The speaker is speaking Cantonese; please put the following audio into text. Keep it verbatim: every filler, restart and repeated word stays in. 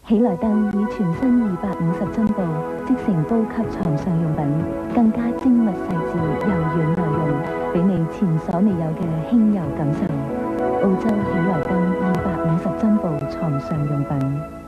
喜來登以全新二百五十針布織成高級床上用品，更加精密細緻、柔軟耐用，俾你前所未有嘅輕柔感受。澳洲喜來登二百五十針布床上用品。